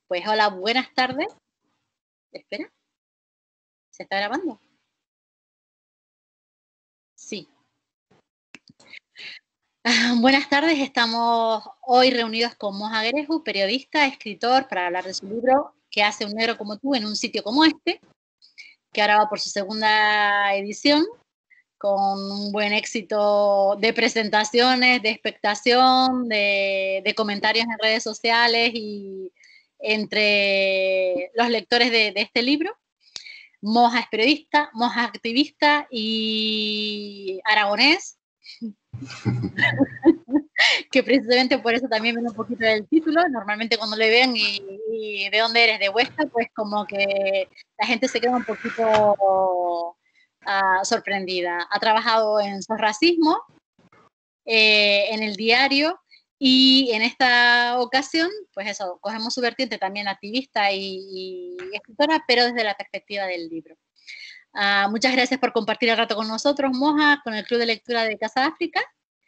Pues hola, buenas tardes. Espera, ¿se está grabando? Sí. Buenas tardes, estamos hoy reunidos con Moja Guereju, periodista, escritor, para hablar de su libro ¿Qué hace un negro como tú en un sitio como este?, que ahora va por su segunda edición, con un buen éxito de presentaciones, de expectación, de comentarios en redes sociales y entre los lectores de este libro. Moja es periodista, Moja es activista y aragonés, que precisamente por eso también viene un poquito del título. Normalmente cuando le ven y de dónde eres, de Huesca, pues como que la gente se queda un poquito sorprendida. Ha trabajado en Sos Racismo, en El Diario, y en esta ocasión, pues eso, cogemos su vertiente también activista y escritora, pero desde la perspectiva del libro. Muchas gracias por compartir el rato con nosotros, Moja, con el Club de Lectura de Casa África.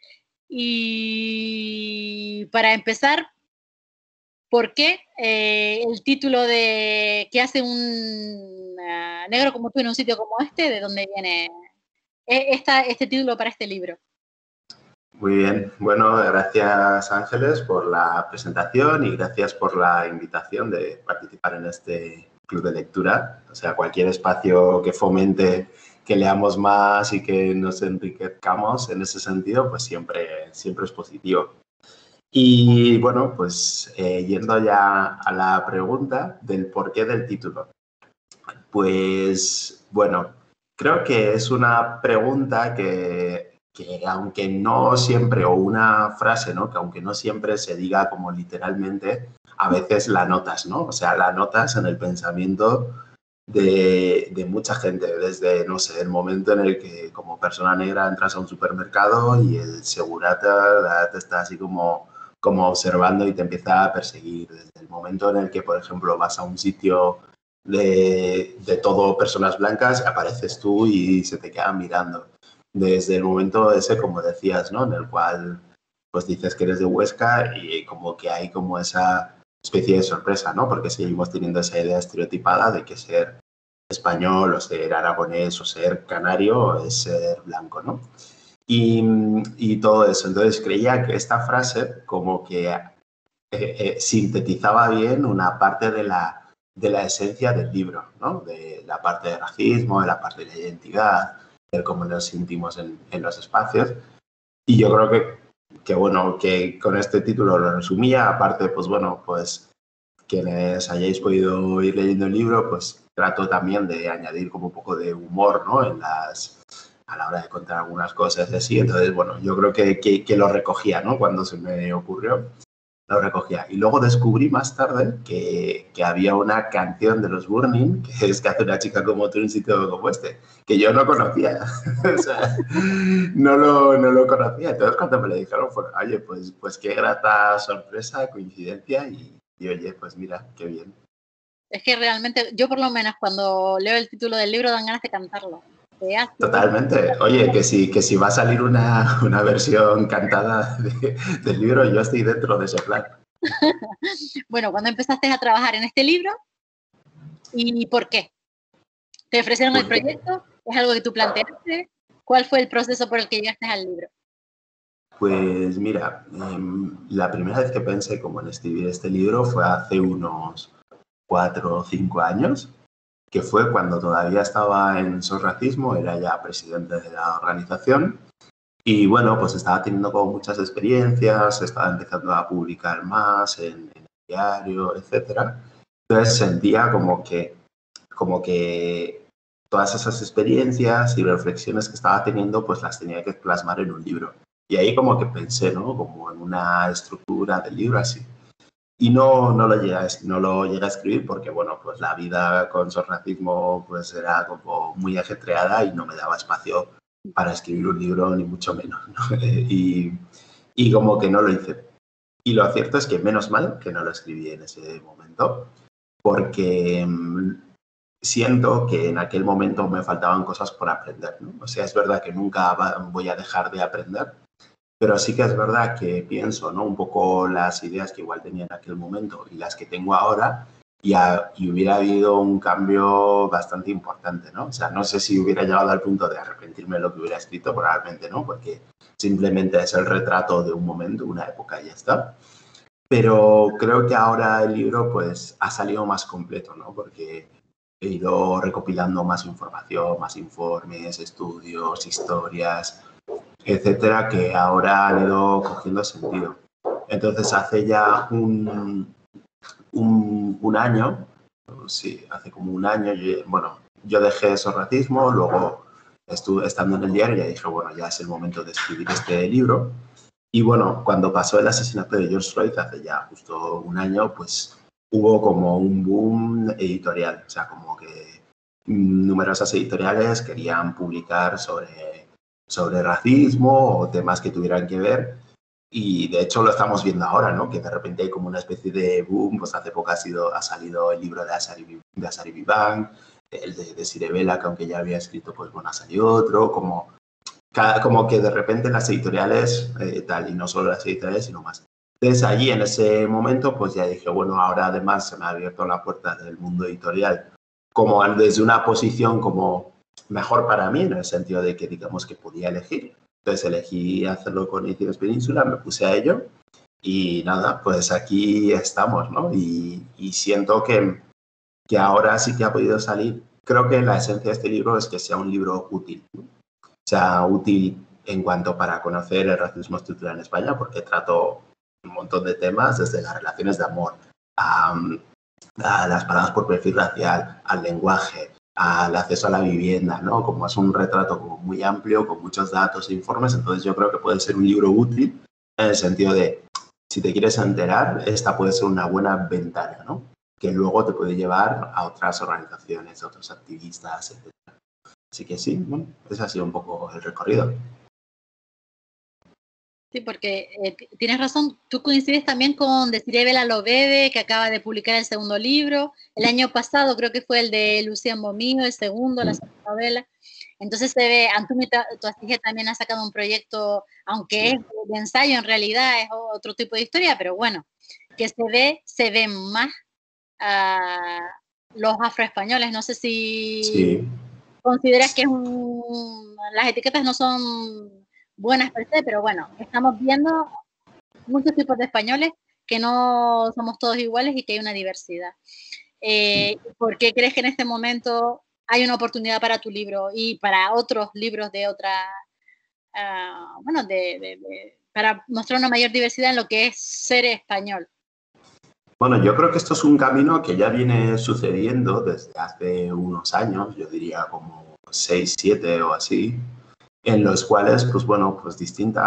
Y para empezar, ¿por qué el título de ¿Qué hace un negro como tú en un sitio como este? ¿De dónde viene este título para este libro? Muy bien. Bueno, gracias Ángeles por la presentación y gracias por la invitación de participar en este club de lectura. O sea, cualquier espacio que fomente que leamos más y que nos enriquezcamos en ese sentido, pues siempre es positivo. Y bueno, pues yendo ya a la pregunta del porqué del título. Pues bueno, creo que es una pregunta que aunque no siempre, o una frase, ¿no? Que aunque no siempre se diga como literalmente, a veces la notas, ¿no? O sea, la notas en el pensamiento de mucha gente, desde, no sé, el momento en el que como persona negra entras a un supermercado y el segurata te está así como observando y te empieza a perseguir, desde el momento en el que, por ejemplo, vas a un sitio de todo personas blancas, apareces tú y se te quedan mirando. Desde el momento ese, como decías, ¿no? En el cual pues dices que eres de Huesca y como que hay como esa especie de sorpresa, ¿no? Porque seguimos teniendo esa idea estereotipada de que ser español o ser aragonés o ser canario es ser blanco, ¿no? Y todo eso. Entonces creía que esta frase como que sintetizaba bien una parte de la esencia del libro, ¿no? De la parte de racismo, de la parte de la identidad, de cómo nos sentimos en los espacios. Y yo creo que bueno, que con este título lo resumía. Aparte, pues bueno, pues quienes hayáis podido ir leyendo el libro, pues trato también de añadir como un poco de humor, ¿no? A la hora de contar algunas cosas así. Entonces, bueno, yo creo que lo recogía, ¿no? Cuando se me ocurrió, lo recogía. Y luego descubrí más tarde que había una canción de los Burning, que es que hace una chica como tú en un sitio como este, que yo no conocía. O sea, no lo conocía. Entonces, cuando me lo dijeron, fue, oye, pues qué grata sorpresa, coincidencia y oye, pues mira, qué bien. Es que realmente, yo por lo menos cuando leo el título del libro dan ganas de cantarlo. Totalmente. Oye, que si va a salir una versión cantada del libro, yo estoy dentro de ese plan. Bueno, ¿cuándo empezaste a trabajar en este libro? ¿Y por qué? ¿Te ofrecieron el proyecto? ¿Es algo que tú planteaste? ¿Cuál fue el proceso por el que llegaste al libro? Pues mira, la primera vez que pensé como en escribir este libro fue hace unos 4 o 5 años, que fue cuando todavía estaba en Sos Racismo, era ya presidente de la organización. Y bueno, pues estaba teniendo como muchas experiencias, estaba empezando a publicar más en el diario, etcétera. Entonces sentía como que todas esas experiencias y reflexiones que estaba teniendo, pues las tenía que plasmar en un libro. Y ahí como que pensé, ¿no? Como en una estructura del libro así. Y no lo llegué a escribir porque, bueno, pues la vida con sorracismo pues era como muy ajetreada y no me daba espacio para escribir un libro, ni mucho menos, ¿no? Y como que no lo hice. Y lo cierto es que menos mal que no lo escribí en ese momento, porque siento que en aquel momento me faltaban cosas por aprender, ¿no? O sea, es verdad que nunca voy a dejar de aprender, Pero sí que es verdad que pienso, ¿no? Un poco las ideas que igual tenía en aquel momento y las que tengo ahora, y hubiera habido un cambio bastante importante, ¿no? O sea, no sé si hubiera llegado al punto de arrepentirme de lo que hubiera escrito, probablemente no, porque simplemente es el retrato de un momento, una época y ya está. Pero creo que ahora el libro pues ha salido más completo, ¿no? Porque he ido recopilando más información, más informes, estudios, historias, etcétera, que ahora han ido cogiendo sentido. Entonces, hace ya un año, sí, hace como un año, yo dejé eso racismo, luego estuve estando en el diario y ya dije, bueno, ya es el momento de escribir este libro. Y bueno, cuando pasó el asesinato de George Floyd hace ya justo un año, pues hubo como un boom editorial, o sea, como que numerosas editoriales querían publicar sobre racismo o temas que tuvieran que ver. Y de hecho lo estamos viendo ahora, ¿no? Que de repente hay como una especie de boom. Pues hace poco ha salido el libro de Asari Vivan, el de Sire Vela, que aunque ya había escrito, pues bueno, ha salido otro, como que de repente las editoriales, tal, y no solo las editoriales, sino más. Entonces allí en ese momento, pues ya dije, bueno, ahora además se me ha abierto la puerta del mundo editorial, como desde una posición como mejor para mí, en el sentido de que digamos que podía elegir. Entonces elegí hacerlo con Ediciones Península, me puse a ello y nada, pues aquí estamos, ¿no? Y siento que ahora sí que ha podido salir. Creo que la esencia de este libro es que sea un libro útil, ¿no? O sea, útil en cuanto para conocer el racismo estructural en España, porque trato un montón de temas, desde las relaciones de amor, a las paradas por perfil racial, al lenguaje, al acceso a la vivienda, ¿no? Como es un retrato como muy amplio, con muchos datos e informes, entonces yo creo que puede ser un libro útil en el sentido de, si te quieres enterar, esta puede ser una buena ventana, ¿no? Que luego te puede llevar a otras organizaciones, a otros activistas, etc. Así que sí, bueno, ese ha sido un poco el recorrido. Sí, porque tienes razón, tú coincides también con Desiree Vela Lobede, que acaba de publicar el segundo libro. El año pasado creo que fue el de Lucien Bomino, el segundo, la segunda novela. Entonces se ve, Antumi Toastige también ha sacado un proyecto, aunque es de ensayo, en realidad es otro tipo de historia, pero bueno, que se ve más a los afroespañoles. No sé si consideras que las etiquetas no son buenas per se, pero bueno, estamos viendo muchos tipos de españoles, que no somos todos iguales y que hay una diversidad. ¿Por qué crees que en este momento hay una oportunidad para tu libro y para otros libros de otra, bueno, para mostrar una mayor diversidad en lo que es ser español? Bueno, yo creo que esto es un camino que ya viene sucediendo desde hace unos años, yo diría como 6, 7 o así, en los cuales, pues bueno, pues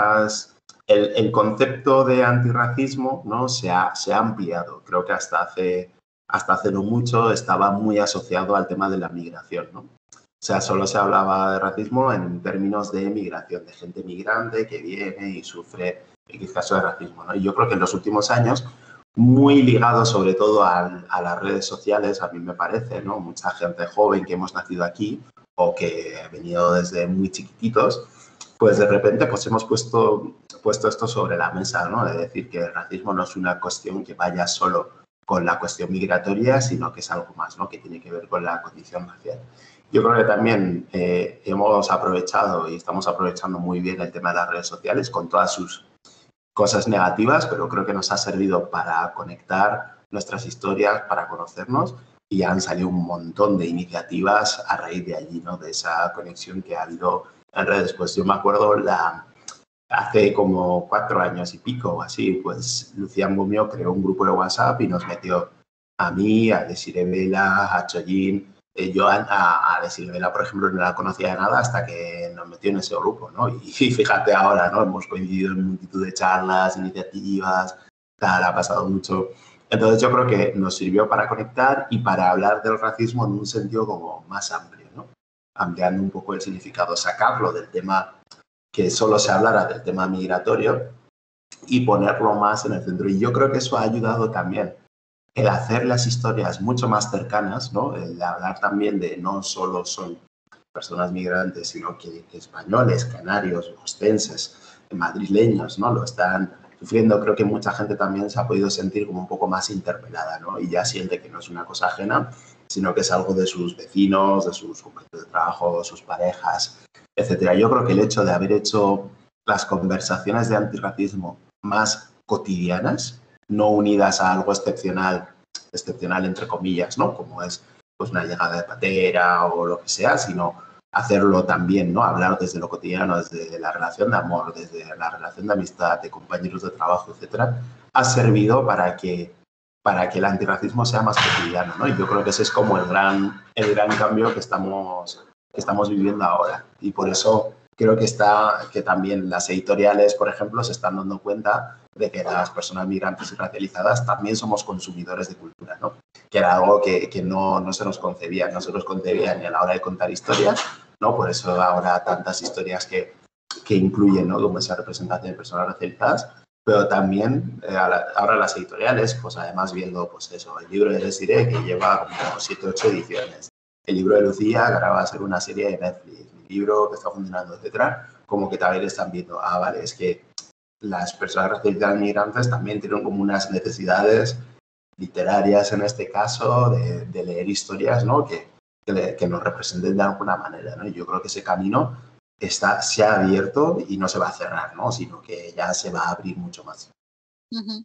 el concepto de antirracismo, ¿no? se ha ampliado. Creo que hasta hace no mucho estaba muy asociado al tema de la migración, ¿no? O sea, solo se hablaba de racismo en términos de migración, de gente migrante que viene y sufre X caso de racismo, ¿no? Y yo creo que en los últimos años, muy ligado sobre todo a las redes sociales, a mí me parece, ¿no? Mucha gente joven que hemos nacido aquí o que ha venido desde muy chiquititos, pues de repente pues hemos puesto esto sobre la mesa, ¿no? De decir que el racismo no es una cuestión que vaya solo con la cuestión migratoria, sino que es algo más, ¿no? Que tiene que ver con la condición racial. Yo creo que también hemos aprovechado y estamos aprovechando muy bien el tema de las redes sociales con todas sus cosas negativas, pero creo que nos ha servido para conectar nuestras historias, para conocernos, y han salido un montón de iniciativas a raíz de allí, ¿no? De esa conexión que ha habido en redes. Pues yo me acuerdo hace como 4 años y pico o así, pues Lucian Bomio creó un grupo de WhatsApp y nos metió a mí, a Desiree Vela, a Choyin. Yo a Desiree Vela, por ejemplo, no la conocía de nada hasta que nos metió en ese grupo, ¿no? Y fíjate ahora, ¿no? Hemos coincidido en multitud de charlas, iniciativas, tal, ha pasado mucho. Entonces yo creo que nos sirvió para conectar y para hablar del racismo en un sentido como más amplio, ¿no? Ampliando un poco el significado, sacarlo del tema, que solo se hablara del tema migratorio, y ponerlo más en el centro. Y yo creo que eso ha ayudado también el hacer las historias mucho más cercanas, ¿no? El hablar también de no solo son personas migrantes, sino que españoles, canarios, ostenses, madrileños, ¿no? Lo están sufriendo. Creo que mucha gente también se ha podido sentir como un poco más interpelada, ¿no? Y ya siente que no es una cosa ajena, sino que es algo de sus vecinos, de sus compañeros de trabajo, sus parejas, etcétera. Yo creo que el hecho de haber hecho las conversaciones de antirracismo más cotidianas, no unidas a algo excepcional entre comillas, ¿no? Como es pues una llegada de patera o lo que sea, sino hacerlo también, ¿no? Hablar desde lo cotidiano, desde la relación de amor, desde la relación de amistad, de compañeros de trabajo, etcétera, ha servido para que el antirracismo sea más cotidiano, ¿no? Y yo creo que ese es como el gran cambio que estamos viviendo ahora. Y por eso creo que también las editoriales, por ejemplo, se están dando cuenta de que las personas migrantes y racializadas también somos consumidores de cultura, ¿no? Que era algo que no se nos concebía, no se nos concebía ni a la hora de contar historias, ¿no? Por eso ahora tantas historias que incluyen, ¿no? Como esa representación de personas racializadas, pero también ahora las editoriales, pues además viendo, pues eso, el libro de Desiree, que lleva como 7 o 8 ediciones, el libro de Lucía, que ahora va a ser una serie de Netflix, mi libro que está funcionando, etcétera, como que también están viendo, vale, es que las personas racializadas migrantes también tienen como unas necesidades literarias, en este caso, de leer historias, ¿no? Que nos representen de alguna manera, ¿no? Y yo creo que ese camino se ha abierto y no se va a cerrar, ¿no? Sino que ya se va a abrir mucho más. Uh-huh.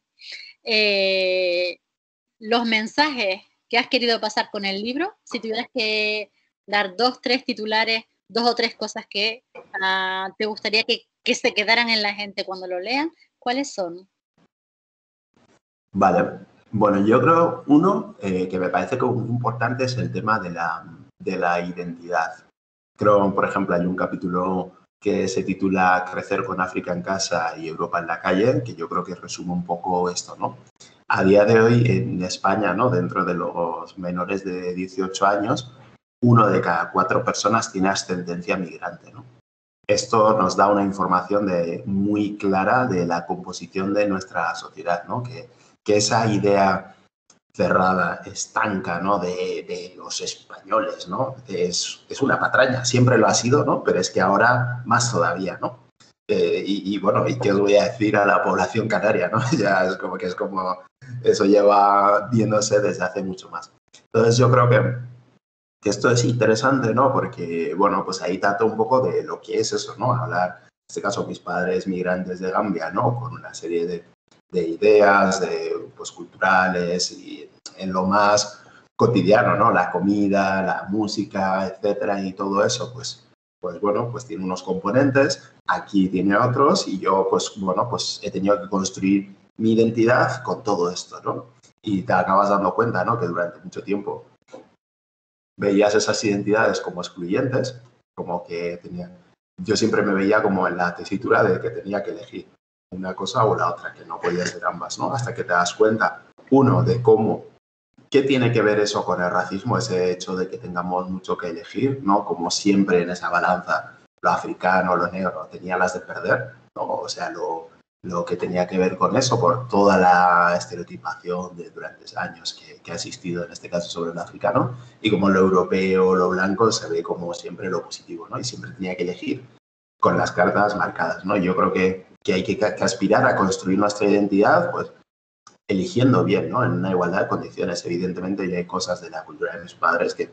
Los mensajes que has querido pasar con el libro, si tuvieras que dar 2, 3 titulares, 2 o 3 cosas que te gustaría que se quedaran en la gente cuando lo lean, ¿cuáles son? Vale. Bueno, yo creo, uno, que me parece como muy importante es el tema de la identidad. Creo, por ejemplo, hay un capítulo que se titula Crecer con África en casa y Europa en la calle, que yo creo que resume un poco esto, ¿no? A día de hoy en España, ¿no? Dentro de los menores de 18 años, 1 de cada 4 personas tiene ascendencia migrante, ¿no? Esto nos da una información muy clara de la composición de nuestra sociedad, ¿no? Que esa idea cerrada, estanca, ¿no? de los españoles, ¿no? Es una patraña, siempre lo ha sido, ¿no? Pero es que ahora más todavía, ¿no? Bueno, ¿y qué os voy a decir a la población canaria, ¿no? Ya es como eso lleva viéndose desde hace mucho más. Entonces yo creo que esto es interesante, ¿no? Porque, bueno, pues ahí trata un poco de lo que es eso, ¿no? Hablar, en este caso, mis padres migrantes de Gambia, ¿no? Con una serie de ideas, pues, culturales y en lo más cotidiano, ¿no? La comida, la música, etcétera, y todo eso, pues bueno, pues tiene unos componentes, aquí tiene otros, y yo, pues, bueno, pues he tenido que construir mi identidad con todo esto, ¿no? Y te acabas dando cuenta, ¿no? Que durante mucho tiempo veías esas identidades como excluyentes, como que yo siempre me veía como en la tesitura de que tenía que elegir una cosa o la otra, que no podía ser ambas, ¿no? Hasta que te das cuenta, uno, de qué tiene que ver eso con el racismo, ese hecho de que tengamos mucho que elegir, ¿no? Como siempre en esa balanza, lo africano, lo negro, tenía las de perder, ¿no? O sea, lo que tenía que ver con eso, por toda la estereotipación de durante años que ha existido, en este caso, sobre el africano, y como lo europeo, lo blanco, se ve como siempre lo positivo, ¿no? Y siempre tenía que elegir con las cartas marcadas, ¿no? Yo creo que hay que aspirar a construir nuestra identidad, pues, eligiendo bien, ¿no? En una igualdad de condiciones. Evidentemente, ya hay cosas de la cultura de mis padres que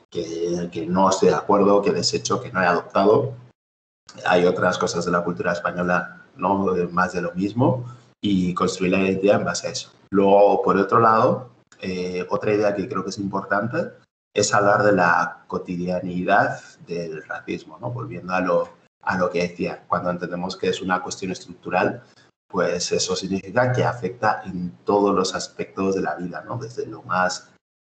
no estoy de acuerdo, que desecho, que no he adoptado. Hay otras cosas de la cultura española, ¿no? Más de lo mismo, y construir la identidad en base a eso. Luego, por otro lado, otra idea que creo que es importante es hablar de la cotidianidad del racismo, ¿no? Volviendo a lo que decía, cuando entendemos que es una cuestión estructural, pues eso significa que afecta en todos los aspectos de la vida, ¿no? Desde lo más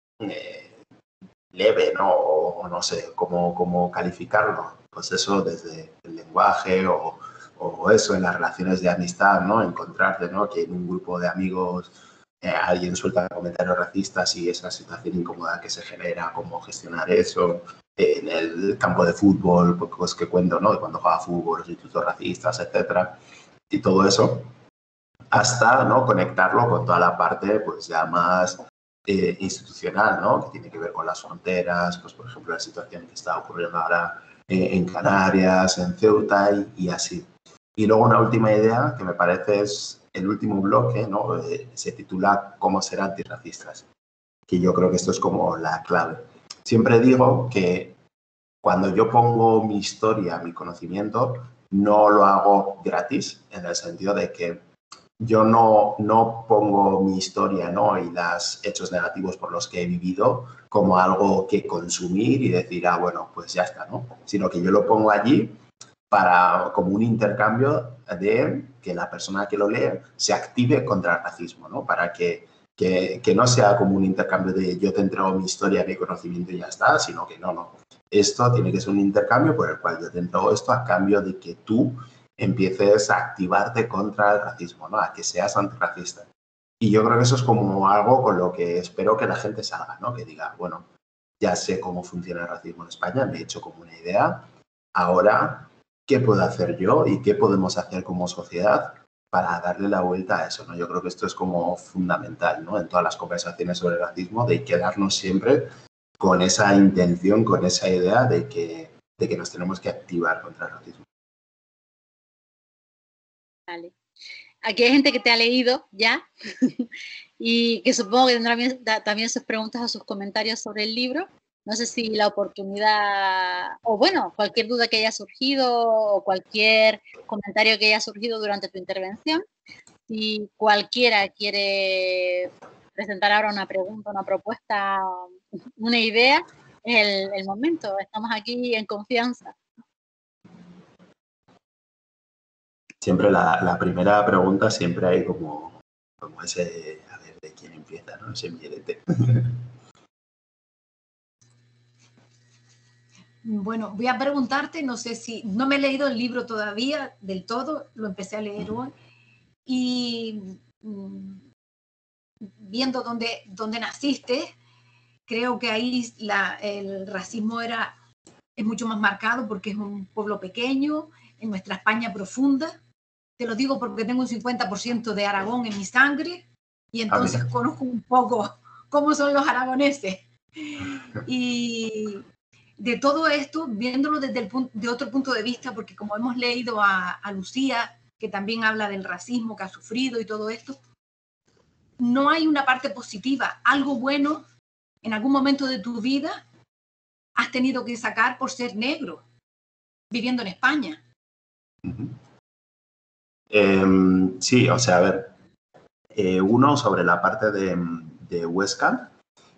leve, ¿no? O no sé cómo calificarlo. Pues eso desde el lenguaje o eso en las relaciones de amistad, ¿no? Encontrarte, ¿no? Que en un grupo de amigos alguien suelta comentarios racistas y esa situación incómoda que se genera, cómo gestionar eso. En el campo de fútbol, pues que cuento, ¿no? De cuando jugaba fútbol, los institutos racistas, etcétera. Y todo eso, hasta, ¿no? Conectarlo con toda la parte, pues ya más institucional, ¿no? Que tiene que ver con las fronteras, pues por ejemplo la situación que está ocurriendo ahora en Canarias, en Ceuta y así. Y luego una última idea que me parece es el último bloque, ¿no? Se titula ¿Cómo ser antirracistas? Que yo creo que esto es como la clave. Siempre digo que cuando yo pongo mi historia, mi conocimiento, no lo hago gratis, en el sentido de que yo no pongo mi historia, ¿no? Y los hechos negativos por los que he vivido como algo que consumir y decir, ah, bueno, pues ya está, ¿no? Sino que yo lo pongo allí para, como un intercambio de que la persona que lo lee se active contra el racismo, ¿no? Para que no sea como un intercambio de yo te entrego mi historia, mi conocimiento y ya está, sino que no. Esto tiene que ser un intercambio por el cual yo te entrego esto a cambio de que tú empieces a activarte contra el racismo, ¿no? A que seas antirracista. Y yo creo que eso es como algo con lo que espero que la gente salga, ¿no? Que diga, bueno, ya sé cómo funciona el racismo en España, me he hecho como una idea, ahora, ¿qué puedo hacer yo y qué podemos hacer como sociedad para darle la vuelta a eso, ¿no? Yo creo que esto es como fundamental, ¿no? En todas las conversaciones sobre el racismo, de quedarnos siempre con esa intención, con esa idea de que nos tenemos que activar contra el racismo. Vale. Aquí hay gente que te ha leído ya y que supongo que tendrá también sus preguntas o sus comentarios sobre el libro. No sé si la oportunidad, o bueno, cualquier duda que haya surgido o cualquier comentario que haya surgido durante tu intervención. Si cualquiera quiere presentar ahora una pregunta, una propuesta, una idea, es el momento. Estamos aquí en confianza. Siempre la primera pregunta, siempre hay como ese, a ver, de quién empieza, ¿no? Ese mielete. Bueno, voy a preguntarte, no sé si, no me he leído el libro todavía del todo, lo empecé a leer hoy, y viendo dónde naciste, creo que ahí el racismo es mucho más marcado porque es un pueblo pequeño, en nuestra España profunda. Te lo digo porque tengo un 50% de Aragón en mi sangre y entonces conozco un poco cómo son los aragoneses. Y de todo esto, viéndolo de otro punto de vista, porque como hemos leído a Lucía, que también habla del racismo que ha sufrido y todo esto, no hay una parte positiva, algo bueno en algún momento de tu vida has tenido que sacar por ser negro, viviendo en España. Sí, o sea, a ver, uno sobre la parte de Huesca.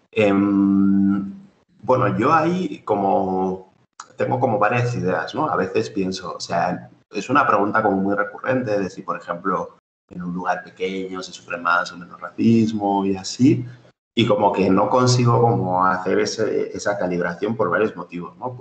Bueno, yo ahí tengo como varias ideas, ¿no? A veces pienso, o sea, es una pregunta como muy recurrente de si, por ejemplo, en un lugar pequeño se sufre más o menos racismo y así, y como que no consigo como hacer esa calibración por varios motivos, ¿no?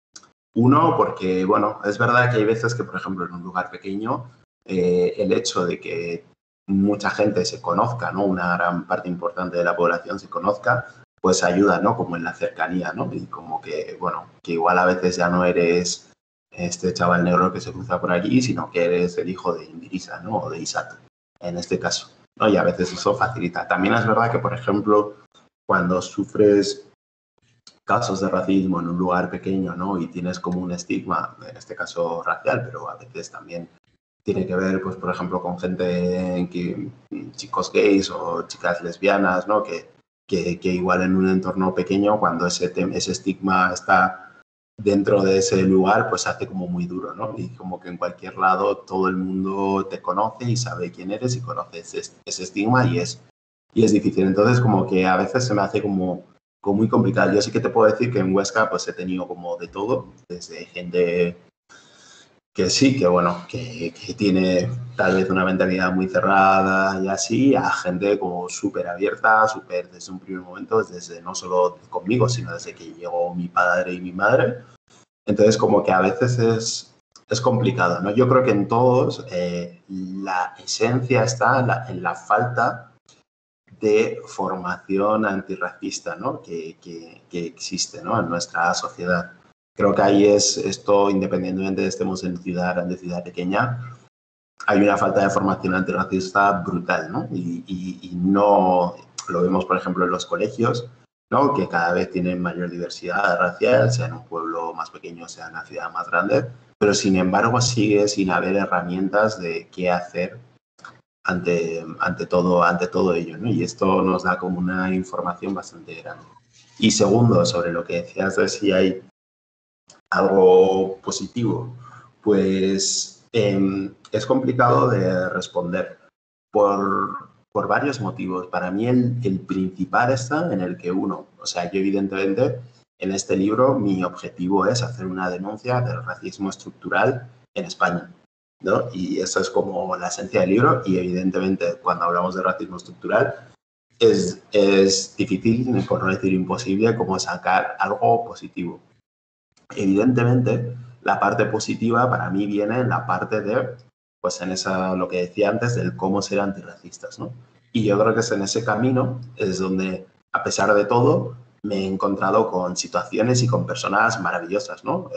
Uno, porque, bueno, es verdad que hay veces que, por ejemplo, en un lugar pequeño, el hecho de que mucha gente se conozca, ¿no? Una gran parte importante de la población se conozca, pues ayuda, ¿no? Como en la cercanía, ¿no? Y como que, bueno, que igual a veces ya no eres este chaval negro que se cruza por allí, sino que eres el hijo de Indirisa, ¿no? O de Isato, en este caso, ¿no? Y a veces eso facilita. También es verdad que, por ejemplo, cuando sufres casos de racismo en un lugar pequeño, ¿no? Y tienes como un estigma, en este caso racial, pero a veces también tiene que ver, pues, por ejemplo, con gente, chicos gays o chicas lesbianas, ¿no? Que igual en un entorno pequeño, cuando ese estigma está dentro de ese lugar, pues hace como muy duro, ¿no? Y como que en cualquier lado todo el mundo te conoce y sabe quién eres y conoce ese estigma y es difícil. Entonces, como que a veces se me hace como muy complicado. Yo sí que te puedo decir que en Huesca pues he tenido como de todo, desde gente que sí, que bueno, que tiene tal vez una mentalidad muy cerrada y así, a gente como súper abierta, súper desde un primer momento, desde no solo conmigo, sino desde que llegó mi padre y mi madre. Entonces, como que a veces es complicado, ¿no? Yo creo que en todos la esencia está en la falta de formación antirracista, ¿no? que existe, ¿no? En nuestra sociedad. Creo que ahí es esto, independientemente de estemos en ciudad pequeña, hay una falta de formación antirracista brutal, ¿no? Y no lo vemos, por ejemplo, en los colegios, ¿no? Que cada vez tienen mayor diversidad racial, sea en un pueblo más pequeño, sea en una ciudad más grande, pero sin embargo sigue sin haber herramientas de qué hacer ante todo ello, ¿no? Y esto nos da como una información bastante grande. Y segundo, sobre lo que decías de si hay algo positivo, pues es complicado de responder por varios motivos. Para mí el principal está en el que uno, o sea, yo evidentemente en este libro mi objetivo es hacer una denuncia del racismo estructural en España, ¿no? Y eso es como la esencia del libro y evidentemente cuando hablamos de racismo estructural es difícil, por no decir imposible, como sacar algo positivo. Evidentemente, la parte positiva para mí viene en la parte de, pues en esa, lo que decía antes, del cómo ser antirracistas, ¿no? Y yo creo que es en ese camino, es donde, a pesar de todo, me he encontrado con situaciones y con personas maravillosas, ¿no?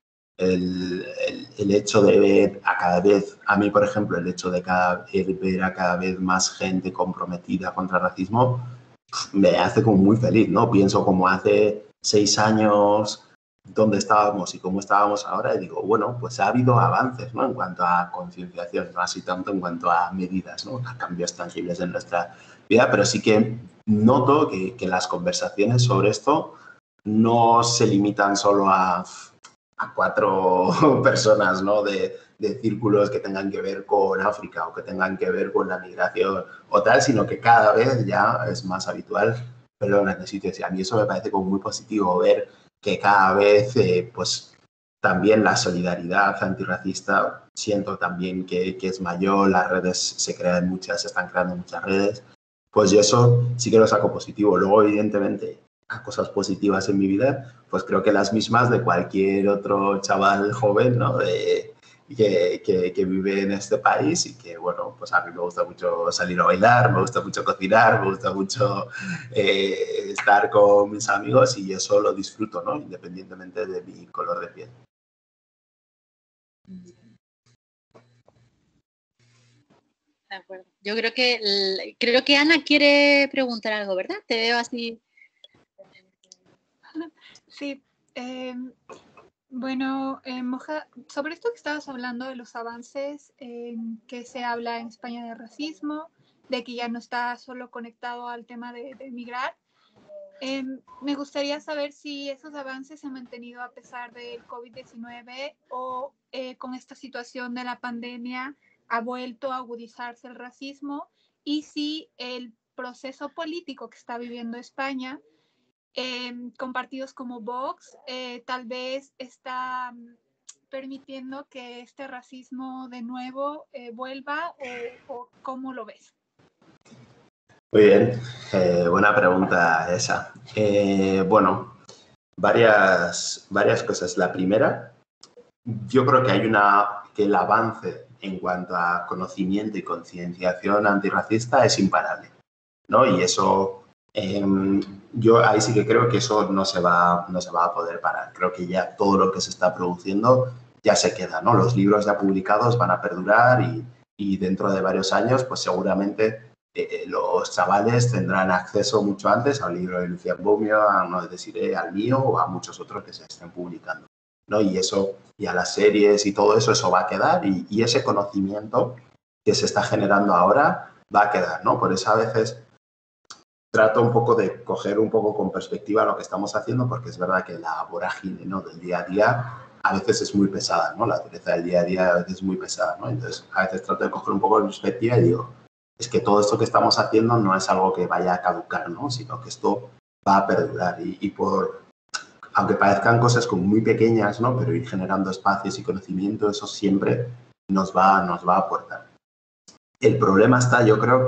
El hecho de ver a cada vez, a mí, por ejemplo, el hecho de ver a cada vez más gente comprometida contra el racismo, me hace como muy feliz, ¿no? Pienso como hace 6 años dónde estábamos y cómo estábamos ahora y digo, bueno, pues ha habido avances, ¿no? En cuanto a concienciación, no así tanto en cuanto a medidas, ¿no? A cambios tangibles en nuestra vida, pero sí que noto que las conversaciones sobre esto no se limitan solo a 4 personas, ¿no? De círculos que tengan que ver con África o que tengan que ver con la migración o tal, sino que cada vez ya es más habitual verlo en este sitio. Y a mí eso me parece como muy positivo ver que cada vez, pues, también la solidaridad antirracista siento también que es mayor, las redes se crean muchas, se están creando muchas redes, pues yo eso sí que lo saco positivo. Luego, evidentemente, a cosas positivas en mi vida, pues creo que las mismas de cualquier otro chaval joven, ¿no? Que vive en este país y que, bueno, pues a mí me gusta mucho salir a bailar, me gusta mucho cocinar, me gusta mucho estar con mis amigos y eso lo disfruto, ¿no? Independientemente de mi color de piel. De acuerdo. Yo creo que Ana quiere preguntar algo, ¿verdad? Te veo así. Sí. Bueno, Moja, sobre esto que estabas hablando de los avances que se habla en España de racismo, de que ya no está solo conectado al tema de emigrar, me gustaría saber si esos avances se han mantenido a pesar del COVID-19 o con esta situación de la pandemia ha vuelto a agudizarse el racismo y si el proceso político que está viviendo España con partidos como Vox, tal vez está permitiendo que este racismo de nuevo vuelva o ¿cómo lo ves? Muy bien, buena pregunta esa. Bueno, varias cosas. La primera, yo creo que el avance en cuanto a conocimiento y concienciación antirracista es imparable, ¿no? Y eso, yo ahí sí que creo que eso no se va a poder parar. Creo que ya todo lo que se está produciendo ya se queda, ¿no? Los libros ya publicados van a perdurar y dentro de varios años, pues seguramente los chavales tendrán acceso mucho antes al libro de Lucía Bomio, a uno de Desiré, al mío o a muchos otros que se estén publicando, ¿no? Y eso, y a las series y todo eso, eso va a quedar y ese conocimiento que se está generando ahora va a quedar, ¿no? Por eso a veces trato un poco de coger un poco con perspectiva lo que estamos haciendo, porque es verdad que la vorágine, ¿no? Del día a día a veces es muy pesada, ¿no? La dureza del día a día a veces es muy pesada, ¿no? Entonces, a veces trato de coger un poco de perspectiva y digo, es que todo esto que estamos haciendo no es algo que vaya a caducar, ¿no? Sino que esto va a perdurar y aunque parezcan cosas como muy pequeñas, ¿no? Pero ir generando espacios y conocimiento, eso siempre nos va a aportar. El problema está, yo creo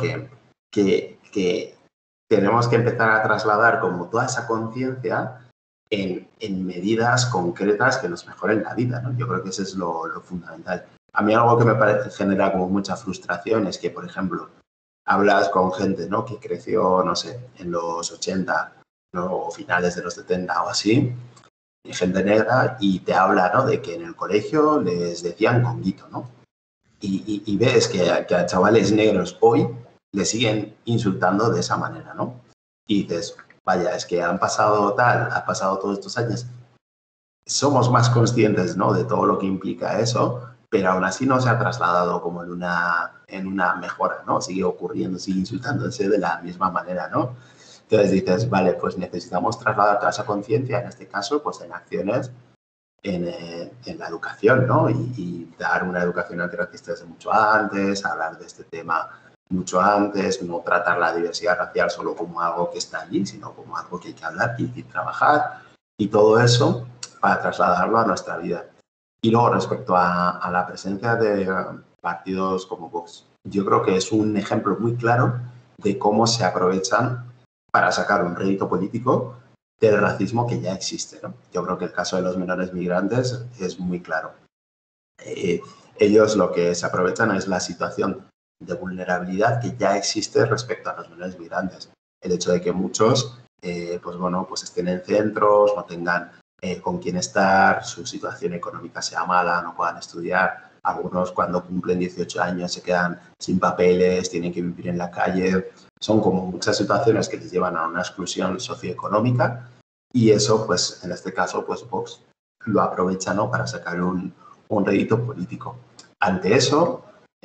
que tenemos que empezar a trasladar como toda esa conciencia en medidas concretas que nos mejoren la vida, ¿no? Yo creo que eso es lo fundamental. A mí algo que me parece genera como mucha frustración es que, por ejemplo, hablas con gente, ¿no? Que creció, no sé, en los 80, ¿no? O finales de los 70 o así, y gente negra, y te habla, ¿no? De que en el colegio les decían conguito, ¿no? Y ves que a chavales negros hoy le siguen insultando de esa manera, ¿no? Y dices, vaya, es que ha pasado todos estos años, somos más conscientes, ¿no?, de todo lo que implica eso, pero aún así no se ha trasladado como en una mejora, ¿no? Sigue ocurriendo, sigue insultándose de la misma manera, ¿no? Entonces dices, vale, pues necesitamos trasladar toda esa conciencia, en este caso, pues en acciones en la educación, ¿no? Y dar una educación antirracista desde mucho antes, hablar de este tema mucho antes, no tratar la diversidad racial solo como algo que está allí, sino como algo que hay que hablar y trabajar, y todo eso para trasladarlo a nuestra vida. Y luego, respecto a la presencia de partidos como Vox, yo creo que es un ejemplo muy claro de cómo se aprovechan para sacar un rédito político del racismo que ya existe, ¿no? Yo creo que el caso de los menores migrantes es muy claro. Ellos lo que se aprovechan es la situación de vulnerabilidad que ya existe respecto a los menores migrantes. El hecho de que muchos pues estén en centros, no tengan con quién estar, su situación económica sea mala, no puedan estudiar. Algunos, cuando cumplen 18 años, se quedan sin papeles, tienen que vivir en la calle. Son como muchas situaciones que les llevan a una exclusión socioeconómica, y eso, pues en este caso, pues Vox lo aprovecha, ¿no?, para sacar un rédito político. Ante eso,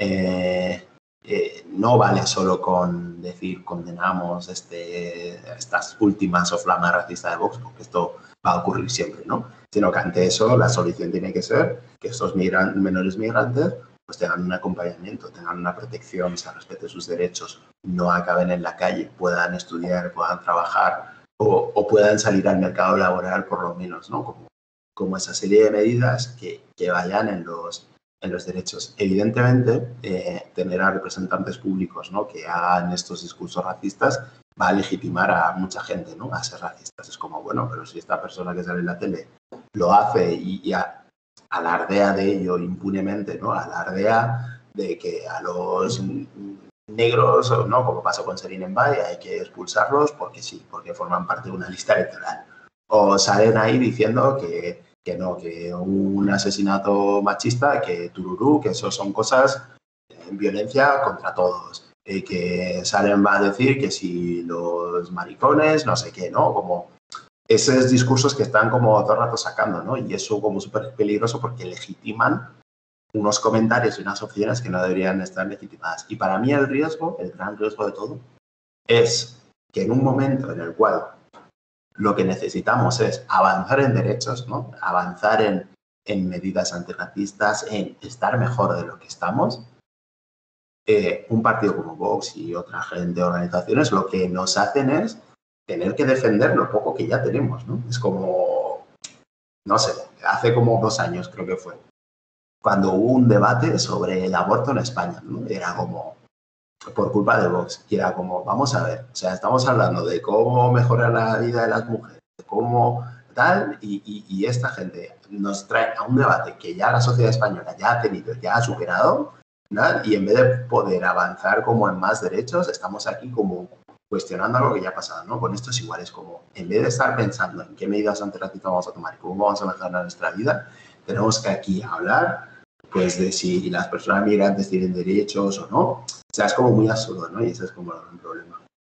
no vale solo con decir condenamos estas últimas soflamas racistas de Vox, porque esto va a ocurrir siempre, ¿no? Sino que ante eso la solución tiene que ser que estos menores migrantes pues tengan un acompañamiento, tengan una protección, se respeten sus derechos, no acaben en la calle, puedan estudiar, puedan trabajar o puedan salir al mercado laboral por lo menos, ¿no? Como esa serie de medidas que vayan en los derechos. Evidentemente, tener a representantes públicos, ¿no?, que hagan estos discursos racistas va a legitimar a mucha gente, ¿no?, a ser racistas. Es como, bueno, pero si esta persona que sale en la tele lo hace y alardea de ello impunemente, ¿no?, alardea de que a los negros, ¿no?, como pasó con Serine Mbaye, hay que expulsarlos porque sí, porque forman parte de una lista electoral. O salen ahí diciendo que no, que un asesinato machista, que tururú, que eso son cosas en violencia contra todos. Que salen a decir que si los maricones, no sé qué, ¿no? Como esos discursos que están como todo el rato sacando, ¿no? Y eso como súper peligroso porque legitiman unos comentarios y unas opciones que no deberían estar legitimadas. Y para mí el gran riesgo de todo, es que en un momento en el cual lo que necesitamos es avanzar en derechos, ¿no?, avanzar en medidas antirracistas, en estar mejor de lo que estamos, un partido como Vox y otra gente, organizaciones, lo que nos hacen es tener que defender lo poco que ya tenemos, ¿no? Es como, no sé, hace como 2 años creo que fue, cuando hubo un debate sobre el aborto en España, ¿no? Era como, por culpa de Vox, y era como, vamos a ver, o sea, estamos hablando de cómo mejorar la vida de las mujeres, de cómo tal, y esta gente nos trae a un debate que ya la sociedad española ya ha tenido, ya ha superado, ¿no? Y en vez de poder avanzar como en más derechos, estamos aquí como cuestionando algo que ya ha pasado, ¿no? Con esto es igual, es como, en vez de estar pensando en qué medidas antirracistas vamos a tomar y cómo vamos a mejorar nuestra vida, tenemos que aquí hablar pues de si las personas migrantes tienen derechos o no. O sea, es como muy absurdo, ¿no? Y ese es como un problema.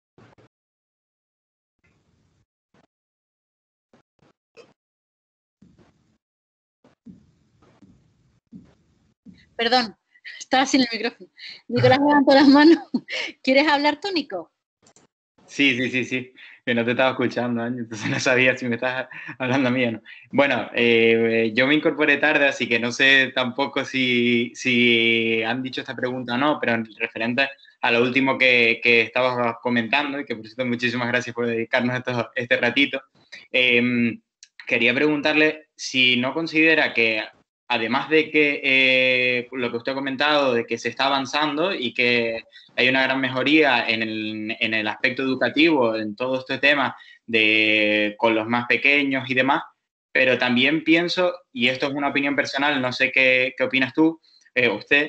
Perdón, estaba sin el micrófono. Nicolás levantó las manos. ¿Quieres hablar tú, Nico? Sí. Que no te estaba escuchando, Ángel, entonces no sabía si me estás hablando a mí o no. Bueno, yo me incorporé tarde, así que no sé tampoco si han dicho esta pregunta o no, pero en referente a lo último que estabas comentando, y que por cierto muchísimas gracias por dedicarnos este ratito, quería preguntarle si no considera que, además de que lo que usted ha comentado, de que se está avanzando y que hay una gran mejoría en el aspecto educativo, en todo este tema con los más pequeños y demás, pero también pienso, y esto es una opinión personal, no sé qué opinas tú, usted,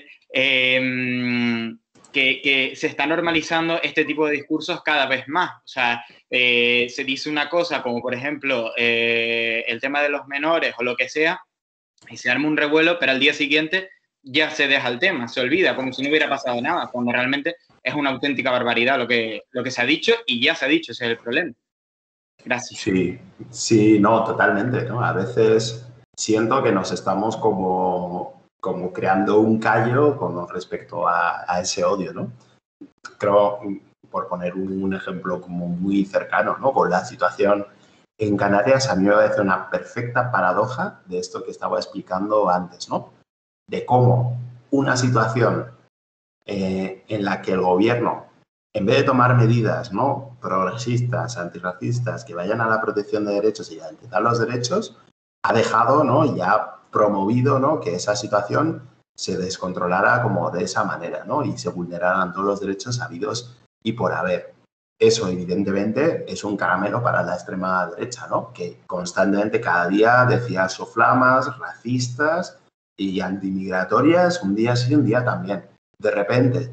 que se está normalizando este tipo de discursos cada vez más. O sea, se dice una cosa como, por ejemplo, el tema de los menores o lo que sea, y se arma un revuelo, pero al día siguiente ya se deja el tema, se olvida, como si no hubiera pasado nada, cuando realmente es una auténtica barbaridad lo que se ha dicho, y ya se ha dicho, ese es el problema. Gracias. Sí, sí, no, totalmente, ¿no? A veces siento que nos estamos como creando un callo con respecto a ese odio, ¿no? Creo, por poner un ejemplo como muy cercano, ¿no? Con la situación en Canarias, a mí me parece una perfecta paradoja de esto que estaba explicando antes, ¿no? De cómo una situación en la que el gobierno, en vez de tomar medidas, ¿no?, progresistas, antirracistas, que vayan a la protección de derechos y garantizar los derechos, ha dejado, ¿no?, y ha promovido, ¿no?, que esa situación se descontrolara como de esa manera, ¿no?, y se vulneraran todos los derechos habidos y por haber. Eso, evidentemente, es un caramelo para la extrema derecha, ¿no?, que constantemente cada día decía soflamas, racistas y antimigratorias, un día sí, un día también. De repente,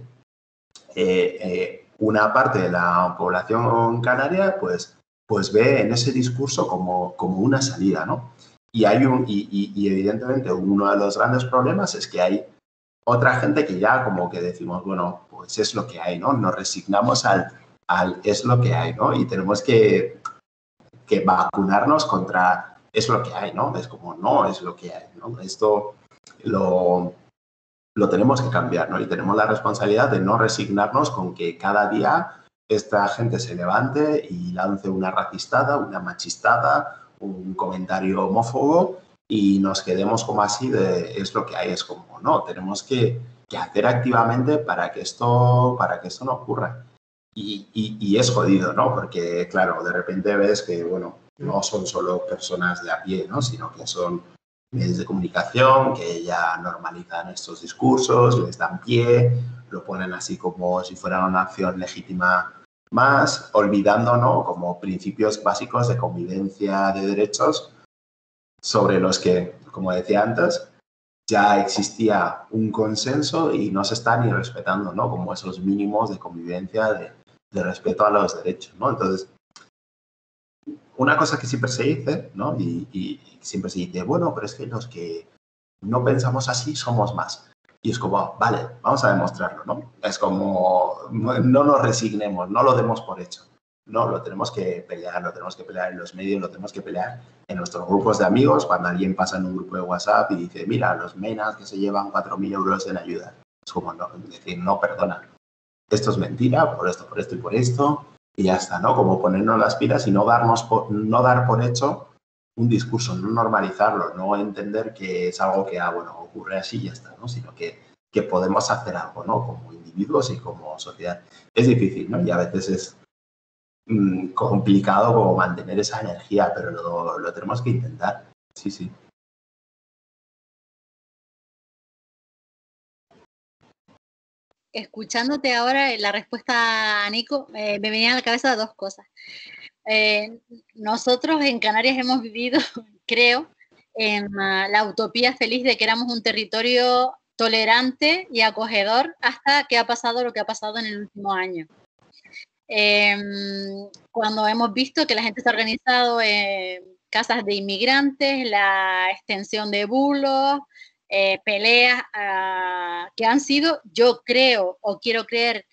una parte de la población canaria pues ve en ese discurso como una salida, ¿no? Y evidentemente uno de los grandes problemas es que hay otra gente que ya como que decimos, bueno, pues es lo que hay, ¿no? Nos resignamos al es lo que hay, ¿no? Y tenemos que vacunarnos contra es lo que hay, ¿no? Es como, no es lo que hay, ¿no? Esto lo tenemos que cambiar, ¿no? Y tenemos la responsabilidad de no resignarnos con que cada día esta gente se levante y lance una racistada, una machistada, un comentario homófobo y nos quedemos como así de es lo que hay, es como, no, tenemos que hacer activamente para que esto no ocurra. Y es jodido, ¿no? Porque, claro, de repente ves que, bueno, no son solo personas de a pie, ¿no? Sino que son medios de comunicación que ya normalizan estos discursos, les dan pie, lo ponen así como si fuera una acción legítima más, olvidando, ¿no?, como principios básicos de convivencia de derechos sobre los que, como decía antes, ya existía un consenso y no se está ni respetando, ¿no?, como esos mínimos de convivencia, de respeto a los derechos, ¿no? Entonces, una cosa que siempre se dice, ¿no?, y siempre se dice, bueno, pero es que los que no pensamos así somos más. Y es como, vale, vamos a demostrarlo, ¿no? Es como, no nos resignemos, no lo demos por hecho. No, lo tenemos que pelear en los medios, lo tenemos que pelear en nuestros grupos de amigos, cuando alguien pasa en un grupo de WhatsApp y dice, mira, los menas que se llevan 4.000 euros en ayuda. Es como, no, decir, no, perdona, esto es mentira, por esto y por esto, y ya está, ¿no? Como ponernos las pilas y no dar por hecho un discurso, no normalizarlo, no entender que es algo que, bueno, ocurre así y ya está, ¿no? Sino que podemos hacer algo, ¿no? Como individuos y como sociedad. Es difícil, ¿no? Y a veces es complicado como mantener esa energía, pero lo tenemos que intentar. Sí, sí. Escuchándote ahora la respuesta a Nico, me venían a la cabeza dos cosas. Nosotros en Canarias hemos vivido, creo, en la utopía feliz de que éramos un territorio tolerante y acogedor hasta que ha pasado lo que ha pasado en el último año. Cuando hemos visto que la gente se ha organizado en casas de inmigrantes, la extensión de bulos, peleas que han sido, yo creo o quiero creer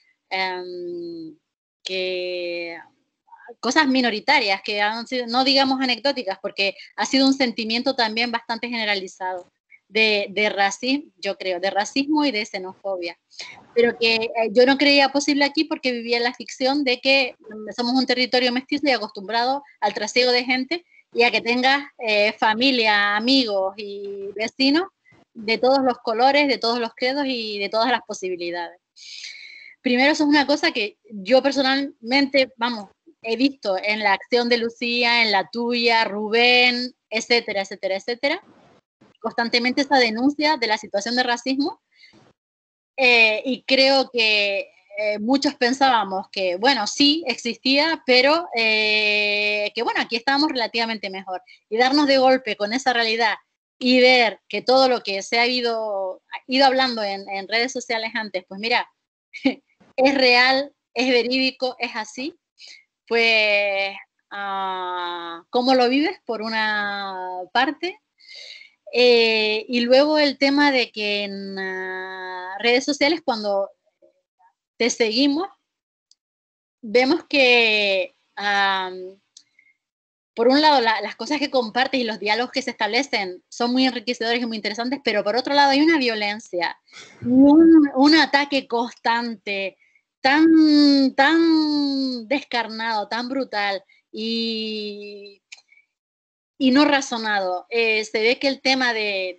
que cosas minoritarias, que han sido, no digamos anecdóticas, porque ha sido un sentimiento también bastante generalizado de racismo, yo creo, de racismo y de xenofobia. Pero que yo no creía posible aquí porque vivía en la ficción de que somos un territorio mestizo y acostumbrado al trasiego de gente y a que tengas familia, amigos y vecinos de todos los colores, de todos los credos y de todas las posibilidades. Primero, eso es una cosa que yo personalmente, vamos, he visto en la acción de Lucía, en la tuya, Rubén, etcétera, etcétera, etcétera. Constantemente esa denuncia de la situación de racismo y creo que muchos pensábamos que, bueno, sí existía, pero que, bueno, aquí estábamos relativamente mejor. Y darnos de golpe con esa realidad y ver que todo lo que se ha ido hablando en redes sociales antes, pues mira, es real, es verídico, es así, pues, ¿cómo lo vives? Por una parte. Y luego el tema de que en redes sociales, cuando te seguimos, vemos que por un lado, las cosas que compartes y los diálogos que se establecen son muy enriquecedores y muy interesantes, pero por otro lado hay una violencia, un ataque constante, tan descarnado, tan brutal y no razonado. Se ve que el tema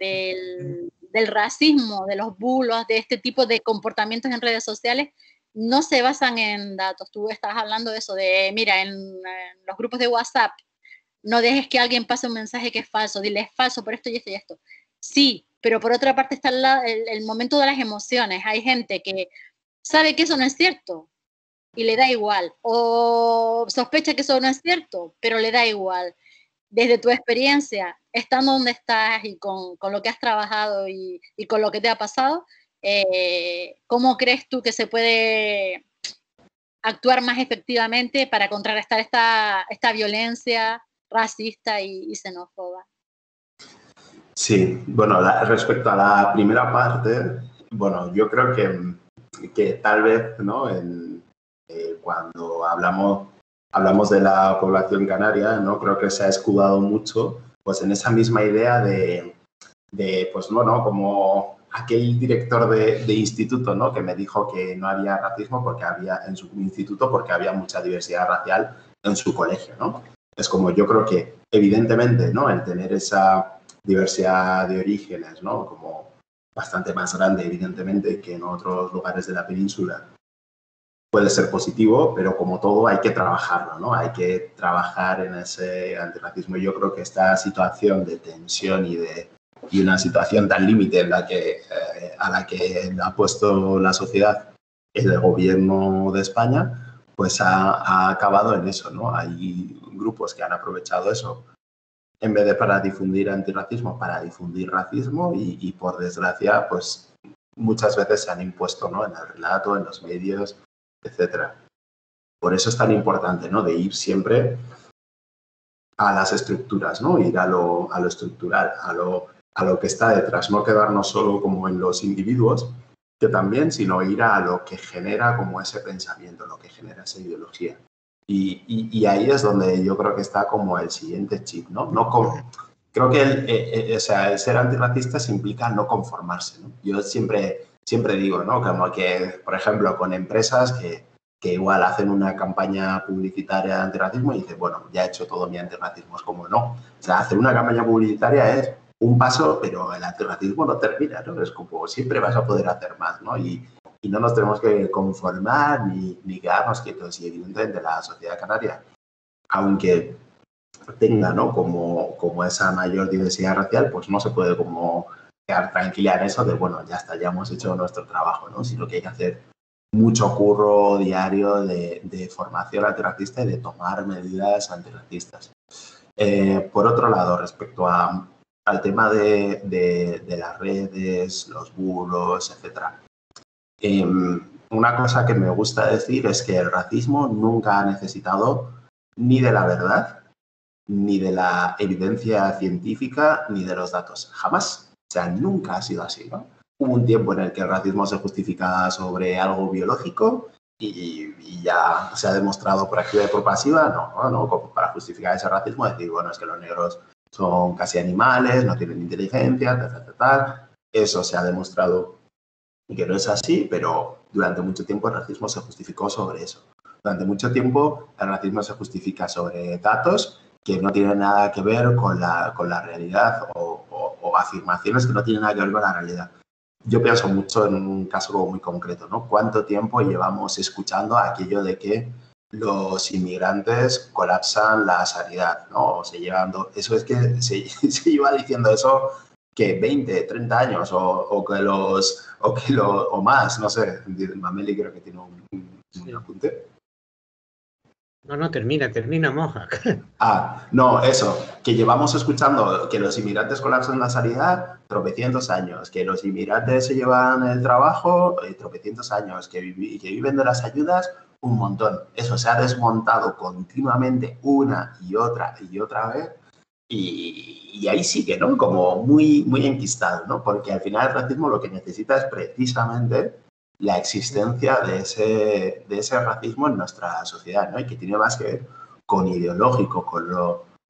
del racismo, de los bulos, de este tipo de comportamientos en redes sociales, no se basan en datos. Tú estás hablando de eso, de, mira, en los grupos de WhatsApp, no dejes que alguien pase un mensaje que es falso, dile es falso por esto y esto y esto. Sí, pero por otra parte está el momento de las emociones. Hay gente que sabe que eso no es cierto y le da igual, o sospecha que eso no es cierto, pero le da igual. Desde tu experiencia, estando donde estás y con lo que has trabajado y con lo que te ha pasado, ¿cómo crees tú que se puede actuar más efectivamente para contrarrestar esta violencia racista y xenófoba? Sí, bueno, respecto a la primera parte, bueno, yo creo que tal vez, ¿no? Cuando hablamos de la población canaria, ¿no? Creo que se ha escudado mucho pues en esa misma idea de pues bueno, como aquel director de instituto, ¿no? Que me dijo que no había racismo porque había en su instituto porque había mucha diversidad racial en su colegio, ¿no? Es como yo creo que evidentemente, ¿no? El tener esa diversidad de orígenes, ¿no? Como bastante más grande, evidentemente, que en otros lugares de la península, puede ser positivo, pero como todo hay que trabajarlo, ¿no? Hay que trabajar en ese antirracismo. Yo creo que esta situación de tensión y una situación tan límite a la que ha puesto la sociedad el gobierno de España, pues ha acabado en eso, ¿no? Hay grupos que han aprovechado eso en vez de para difundir antirracismo, para difundir racismo y por desgracia, pues muchas veces se han impuesto, ¿no? En el relato, en los medios, etcétera. Por eso es tan importante, ¿no? De ir siempre a las estructuras, ¿no? Ir a lo estructural, a lo que está detrás, no quedarnos solo como en los individuos, que también, sino ir a lo que genera como ese pensamiento, lo que genera esa ideología. Y ahí es donde yo creo que está como el siguiente chip, ¿no? Creo que el ser antirracista implica no conformarse, ¿no? Yo siempre digo, ¿no? Como que, por ejemplo, con empresas que igual hacen una campaña publicitaria de antirracismo y dicen, bueno, ya he hecho todo mi antirracismo. Es como, no. O sea, hacer una campaña publicitaria es un paso, pero el antirracismo no termina, ¿no? Es como, siempre vas a poder hacer más, ¿no? Y no nos tenemos que conformar ni quedarnos quietos. Y evidentemente la sociedad canaria, aunque tenga, ¿no? como esa mayor diversidad racial, pues no se puede como quedar tranquila en eso de, bueno, ya está, ya hemos hecho nuestro trabajo, ¿no? Sino que hay que hacer mucho curro diario de formación antirracista y de tomar medidas antirracistas. Por otro lado, respecto al tema de las redes, los bulos, etcétera. Una cosa que me gusta decir es que el racismo nunca ha necesitado ni de la verdad, ni de la evidencia científica, ni de los datos. Jamás. O sea, nunca ha sido así, ¿no? Hubo un tiempo en el que el racismo se justificaba sobre algo biológico y ya se ha demostrado por activa y por pasiva, no, como para justificar ese racismo, decir, bueno, es que los negros son casi animales, no tienen inteligencia, tal. Eso se ha demostrado que no es así, pero durante mucho tiempo el racismo se justificó sobre eso. Durante mucho tiempo el racismo se justifica sobre datos que no tienen nada que ver con la realidad o afirmaciones que no tienen nada que ver con la realidad. Yo pienso mucho en un caso muy concreto, ¿no? ¿Cuánto tiempo llevamos escuchando aquello de que los inmigrantes colapsan la sanidad, ¿no? O se llevan eso es que se lleva diciendo eso que 20, 30 años o más, no sé. Mameli creo que tiene un apunte. No, termina, moja. No, eso, que llevamos escuchando que los inmigrantes colapsan la sanidad tropecientos años, que los inmigrantes se llevan el trabajo tropecientos años, que viven de las ayudas un montón. Eso se ha desmontado continuamente una y otra vez y ahí sigue, ¿no? Como muy, muy enquistado, ¿no? Porque al final el racismo lo que necesita es precisamente la existencia de ese racismo en nuestra sociedad, ¿no? Y que tiene más que ver con ideológico, con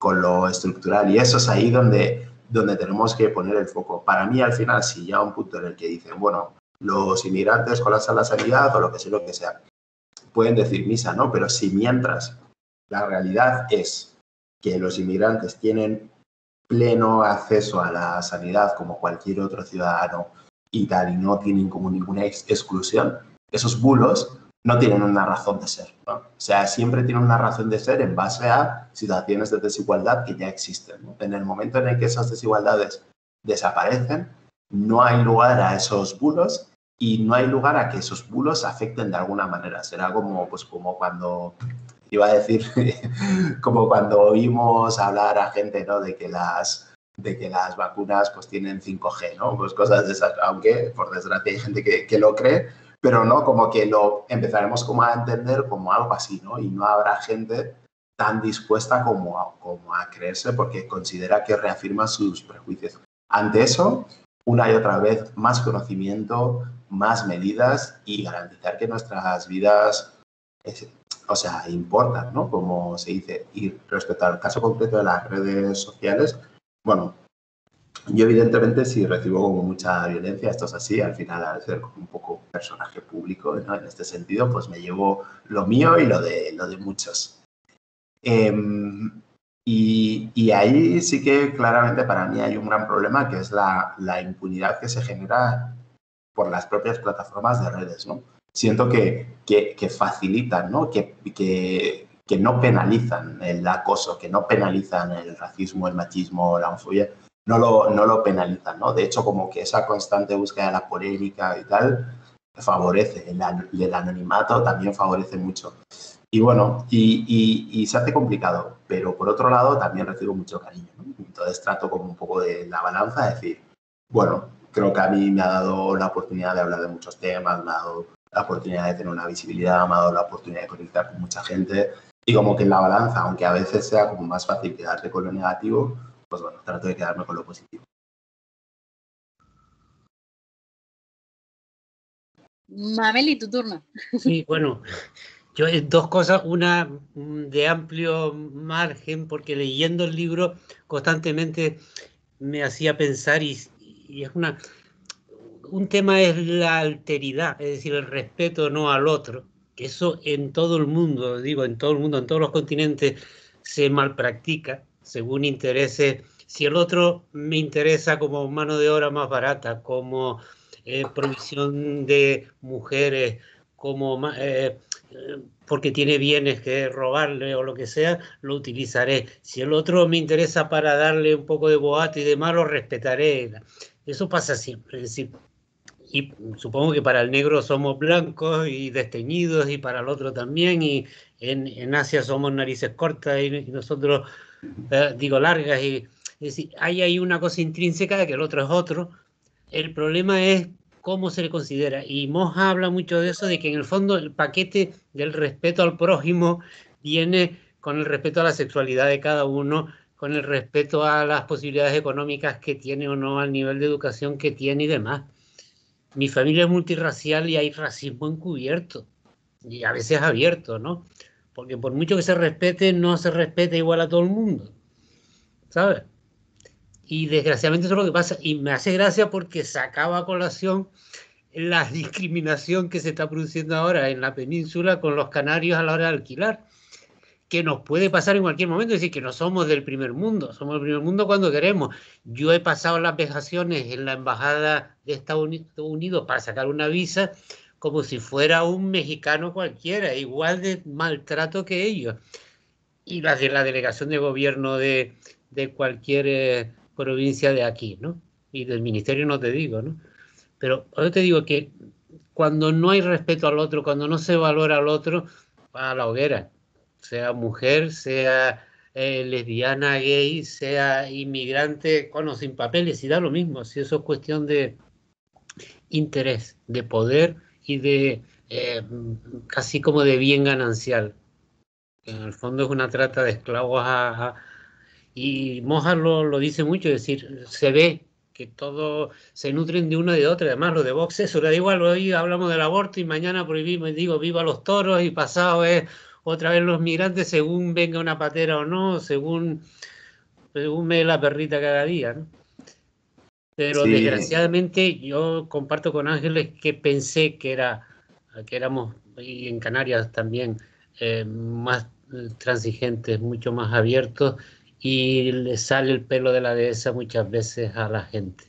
con lo estructural. Y eso es ahí donde tenemos que poner el foco. Para mí, al final, si llega un punto en el que dicen, bueno, los inmigrantes colapsan la sanidad o lo que sea, pueden decir misa, ¿no? Pero si mientras la realidad es que los inmigrantes tienen pleno acceso a la sanidad como cualquier otro ciudadano y tal, y no tienen como ninguna exclusión, esos bulos no tienen una razón de ser, ¿no? O sea, siempre tienen una razón de ser en base a situaciones de desigualdad que ya existen, ¿no? En el momento en el que esas desigualdades desaparecen, no hay lugar a esos bulos y no hay lugar a que esos bulos afecten de alguna manera. Será como, pues, como cuando, iba a decir, como cuando oímos hablar a gente, ¿no? de que las vacunas pues tienen 5G, ¿no? Pues cosas de esas, aunque por desgracia hay gente que lo cree, pero no, como que lo empezaremos como a entender como algo así, ¿no? Y no habrá gente tan dispuesta como a creerse porque considera que reafirma sus prejuicios. Ante eso, una y otra vez, más conocimiento, más medidas y garantizar que nuestras vidas, importan, ¿no? Como se dice. Y respecto al caso concreto de las redes sociales, bueno, yo evidentemente si recibo como mucha violencia, esto es así, al final al ser como un poco personaje público, ¿no? En este sentido, pues me llevo lo mío y lo de muchos. Y ahí sí que claramente para mí hay un gran problema, que es la impunidad que se genera por las propias plataformas de redes, ¿no? Siento que facilitan, ¿no? Que no penalizan el acoso, que no penalizan el racismo, el machismo, la homofobia, no lo penalizan, ¿no? De hecho, como que esa constante búsqueda de la polémica y tal favorece, el anonimato también favorece mucho. Y bueno, y se hace complicado, pero por otro lado también recibo mucho cariño, ¿no? Entonces trato como un poco de la balanza, de decir, bueno, creo que a mí me ha dado la oportunidad de hablar de muchos temas, me ha dado la oportunidad de tener una visibilidad, me ha dado la oportunidad de conectar con mucha gente, y como que en la balanza, aunque a veces sea como más fácil quedarte con lo negativo, pues bueno, trato de quedarme con lo positivo. Mameli, tu turno. Sí, bueno, yo dos cosas, una de amplio margen, porque leyendo el libro constantemente me hacía pensar y es un tema es la alteridad, es decir, el respeto no al otro, que eso en todo el mundo, digo, en todo el mundo, en todos los continentes se malpractica según intereses. Si el otro me interesa como mano de obra más barata, como provisión de mujeres, como porque tiene bienes que robarle o lo que sea, lo utilizaré. Si el otro me interesa para darle un poco de boate y demás, lo respetaré. Eso pasa siempre, es decir, y supongo que para el negro somos blancos y desteñidos y para el otro también, y en Asia somos narices cortas y nosotros, digo, largas, y es decir, hay una cosa intrínseca de que el otro es otro. El problema es cómo se le considera, y Moja habla mucho de eso, de que en el fondo el paquete del respeto al prójimo viene con el respeto a la sexualidad de cada uno, con el respeto a las posibilidades económicas que tiene o no, al nivel de educación que tiene y demás. Mi familia es multirracial y hay racismo encubierto y a veces abierto, ¿no? Porque por mucho que se respete, no se respeta igual a todo el mundo, ¿sabes? Y desgraciadamente eso es lo que pasa. Y me hace gracia porque sacaba a colación la discriminación que se está produciendo ahora en la península con los canarios a la hora de alquilar, que nos puede pasar en cualquier momento, es decir, que no somos del primer mundo, somos del primer mundo cuando queremos. Yo he pasado las vejaciones en la embajada de Estados Unidos para sacar una visa como si fuera un mexicano cualquiera, igual de maltrato que ellos. Y las de la delegación de gobierno de cualquier provincia de aquí, ¿no? Y del ministerio no te digo, ¿no? Pero yo te digo que cuando no hay respeto al otro, cuando no se valora al otro, va a la hoguera. Sea mujer, sea lesbiana, gay, sea inmigrante con o sin papeles, y da lo mismo. Si eso es cuestión de interés, de poder y de casi como de bien ganancial. En el fondo es una trata de esclavos y Moja lo dice mucho, es decir, se ve que todos se nutren de uno y de otro. Además, lo de Vox, eso le da igual. Hoy hablamos del aborto y mañana prohibimos, digo, viva los toros, y pasado es otra vez los migrantes según venga una patera o no, según me dé la perrita cada día, ¿no? Pero Sí, desgraciadamente yo comparto con Ángeles que pensé que éramos, y en Canarias también, más transigentes, mucho más abiertos, y le sale el pelo de la dehesa muchas veces a la gente.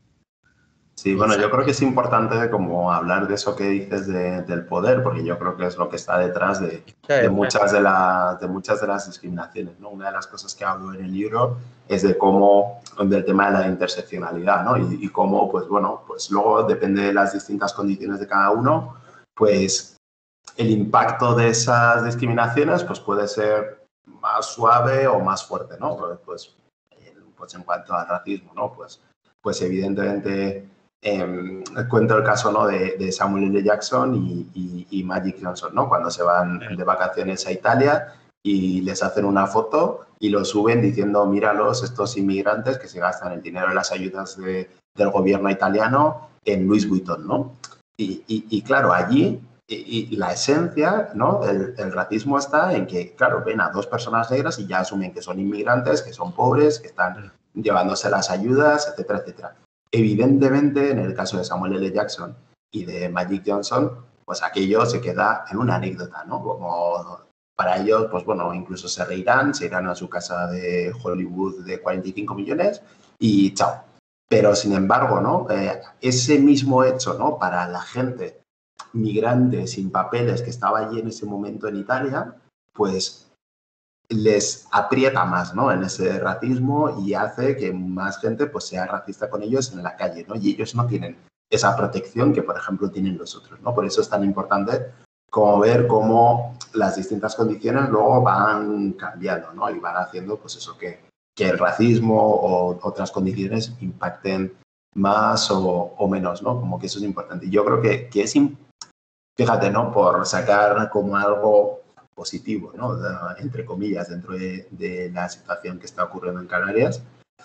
sí, bueno, yo creo que es importante como hablar de eso que dices del poder, porque yo creo que es lo que está detrás de muchas de las discriminaciones, ¿no? Una de las cosas que hablo en el libro es del tema de la interseccionalidad, ¿no? Y cómo, pues bueno, pues luego depende de las distintas condiciones de cada uno, pues el impacto de esas discriminaciones pues puede ser más suave o más fuerte, ¿no? Pues en cuanto al racismo, ¿no? Pues evidentemente cuento el caso, ¿no? de Samuel L. Jackson y Magic Johnson, ¿no? Cuando se van de vacaciones a Italia y les hacen una foto y lo suben diciendo, míralos, estos inmigrantes que se gastan el dinero de las ayudas del gobierno italiano en Louis Vuitton, ¿no? Y claro, allí la esencia, ¿no? El racismo está en que, claro, ven a dos personas negras y ya asumen que son inmigrantes, que son pobres, que están llevándose las ayudas, etcétera, etcétera. Evidentemente, en el caso de Samuel L. Jackson y de Magic Johnson, pues aquello se queda en una anécdota, ¿no? Como para ellos, pues bueno, incluso se irán a su casa de Hollywood de 45 millones y chao. Pero, sin embargo, ¿no? Ese mismo hecho, ¿no? Para la gente migrante sin papeles que estaba allí en ese momento en Italia, pues les aprieta más, ¿no? En ese racismo y hace que más gente pues sea racista con ellos en la calle, ¿no? Y ellos no tienen esa protección que, por ejemplo, tienen los otros, ¿no? Por eso es tan importante como ver cómo las distintas condiciones luego van cambiando, ¿no? Y van haciendo, pues eso, que el racismo o otras condiciones impacten más o menos, ¿no? Como que eso es importante. Y yo creo que es, fíjate, ¿no? Por sacar como algo positivo, ¿no? Entre comillas, dentro de la situación que está ocurriendo en Canarias,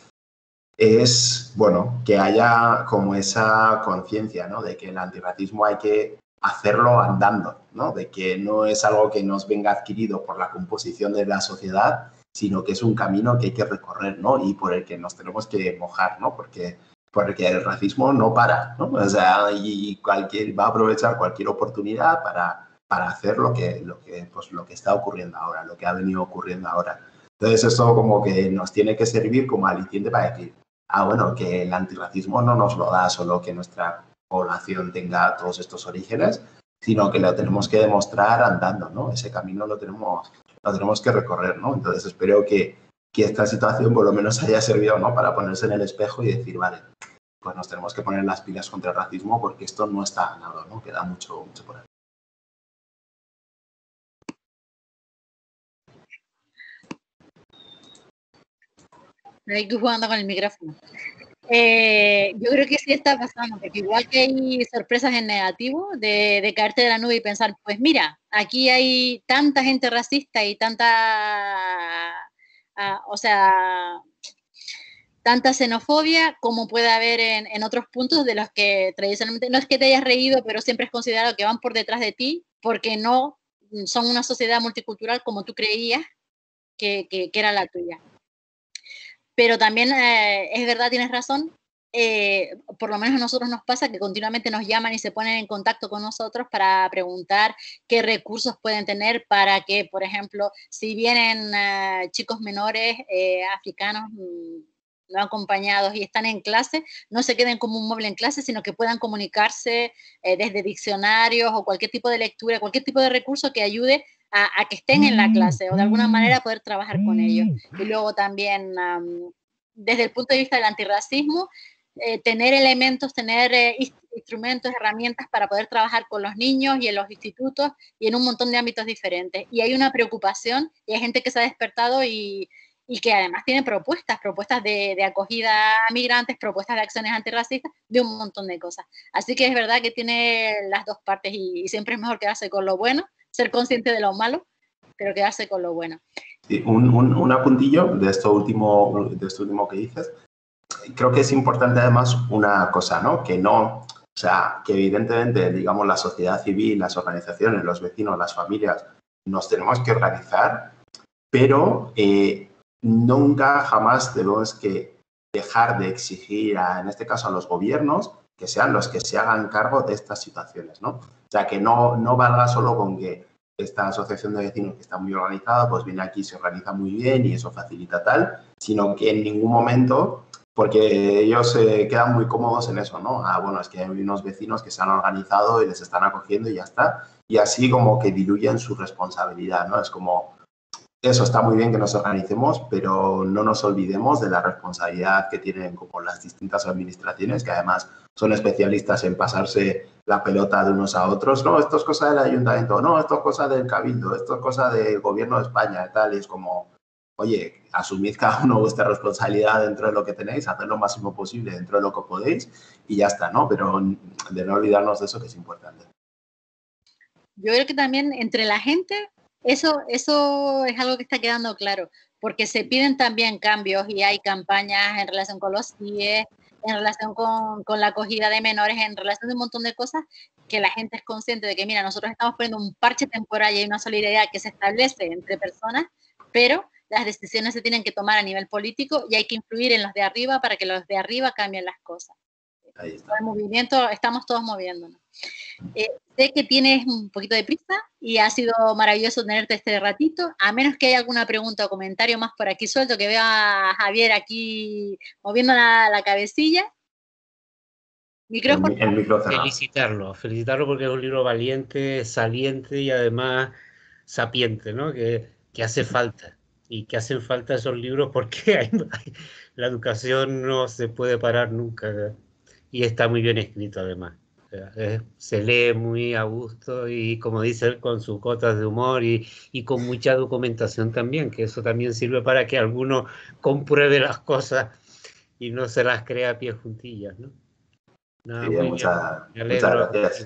es, bueno, que haya como esa conciencia, ¿no? De que el antirracismo hay que hacerlo andando, ¿no? De que no es algo que nos venga adquirido por la composición de la sociedad, sino que es un camino que hay que recorrer, ¿no? Y por el que nos tenemos que mojar, ¿no? Porque el racismo no para, ¿no? O sea, y va a aprovechar cualquier oportunidad para hacer lo que está ocurriendo ahora, lo que ha venido ocurriendo ahora. Entonces, esto como que nos tiene que servir como aliciente para decir, bueno, que el antirracismo no nos lo da solo que nuestra población tenga todos estos orígenes, sino que lo tenemos que demostrar andando, ¿no? Ese camino lo tenemos que recorrer, ¿no? Entonces, espero que esta situación por lo menos haya servido, ¿no? Para ponerse en el espejo y decir, vale, pues nos tenemos que poner las pilas contra el racismo porque esto no está ganado, ¿no? Queda mucho por ahí. Estoy jugando con el micrófono. Yo creo que sí está pasando, porque igual que hay sorpresas en negativo de caerte de la nube y pensar, pues mira, aquí hay tanta gente racista y tanta xenofobia como puede haber en otros puntos de los que tradicionalmente, no es que te hayas reído, pero siempre es considerado que van por detrás de ti, porque no son una sociedad multicultural como tú creías que era la tuya. Pero también es verdad, tienes razón, por lo menos a nosotros nos pasa que continuamente nos llaman y se ponen en contacto con nosotros para preguntar qué recursos pueden tener para que, por ejemplo, si vienen chicos menores africanos no acompañados y están en clase, no se queden como un mueble en clase, sino que puedan comunicarse desde diccionarios o cualquier tipo de lectura, cualquier tipo de recurso que ayude a que estén en la clase o de alguna manera poder trabajar con ellos. Y luego también, desde el punto de vista del antirracismo, tener elementos, tener instrumentos, herramientas para poder trabajar con los niños y en los institutos y en un montón de ámbitos diferentes. Y hay una preocupación y hay gente que se ha despertado y que además tiene propuestas de acogida a migrantes, propuestas de acciones antirracistas, de un montón de cosas. Así que es verdad que tiene las dos partes y siempre es mejor quedarse con lo bueno, ser consciente de lo malo, pero quedarse con lo bueno. Sí, un apuntillo de esto último que dices. Creo que es importante además una cosa, ¿no? Que evidentemente, digamos, la sociedad civil, las organizaciones, los vecinos, las familias, nos tenemos que organizar, pero nunca, jamás debemos que dejar de exigir, en este caso a los gobiernos, que sean los que se hagan cargo de estas situaciones, ¿no? O sea, que no valga solo con que esta asociación de vecinos, que está muy organizada, pues viene aquí, se organiza muy bien y eso facilita tal, sino que en ningún momento, porque ellos se quedan muy cómodos en eso, ¿no? Bueno, es que hay unos vecinos que se han organizado y les están acogiendo y ya está, y así como que diluyen su responsabilidad, ¿no? Es como, eso está muy bien que nos organicemos, pero no nos olvidemos de la responsabilidad que tienen como las distintas administraciones, que además son especialistas en pasarse la pelota de unos a otros. No, esto es cosa del ayuntamiento, no, esto es cosa del cabildo, esto es cosa del gobierno de España y tal. Y es como, oye, asumid cada uno vuestra responsabilidad dentro de lo que tenéis, haced lo máximo posible dentro de lo que podéis y ya está, ¿no? Pero de no olvidarnos de eso, que es importante. Yo creo que también entre la gente eso es algo que está quedando claro, porque se piden también cambios y hay campañas en relación con los CIE, en relación con la acogida de menores, en relación de un montón de cosas que la gente es consciente de que, mira, nosotros estamos poniendo un parche temporal y hay una solidaridad que se establece entre personas, pero las decisiones se tienen que tomar a nivel político y hay que influir en los de arriba para que los de arriba cambien las cosas. Ahí está. El movimiento, estamos todos moviéndonos. Sé que tienes un poquito de prisa y ha sido maravilloso tenerte este ratito. A menos que haya alguna pregunta o comentario más por aquí suelto, que vea a Javier aquí moviendo la cabecilla. Micrófono. El micro cerrado. Felicitarlo porque es un libro valiente, saliente y además sapiente, ¿no? Que hace falta. Y que hacen falta esos libros porque la educación no se puede parar nunca. Y está muy bien escrito además. O sea, se lee muy a gusto y como dice él, con sus cotas de humor y con mucha documentación también, que eso también sirve para que alguno compruebe las cosas y no se las crea a pie juntillas, ¿no? Nada, Sí, muy bien. muchas Me alegro. gracias.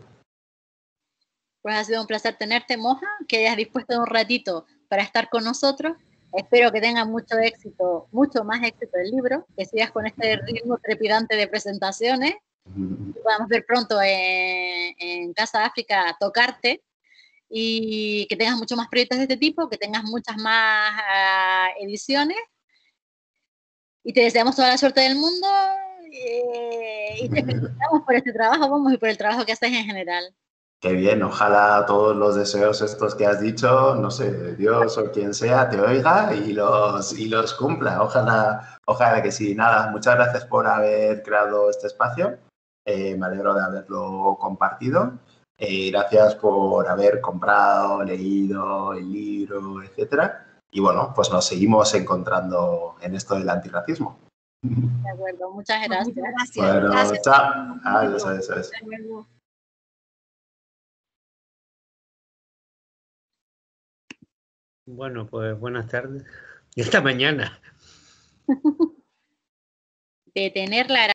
Pues ha sido un placer tenerte, Moja, que hayas dispuesto un ratito para estar con nosotros. Espero que tenga mucho éxito, mucho más éxito el libro, que sigas con este ritmo trepidante de presentaciones. Que podamos ver pronto en Casa África tocarte y que tengas muchos más proyectos de este tipo, que tengas muchas más ediciones y te deseamos toda la suerte del mundo y te felicitamos por este trabajo, vamos, y por el trabajo que haces en general. Qué bien, ojalá todos los deseos estos que has dicho, no sé, Dios o quien sea, te oiga y los cumpla. Ojalá que sí. Nada, muchas gracias por haber creado este espacio. Me alegro de haberlo compartido. Gracias por haber comprado, leído el libro, etcétera. Y bueno, pues nos seguimos encontrando en esto del antirracismo. De acuerdo, muchas gracias. Muchas gracias. Bueno, Gracias. chao. Adiós. Hasta luego. Bueno, pues buenas tardes. Y esta mañana. Detener la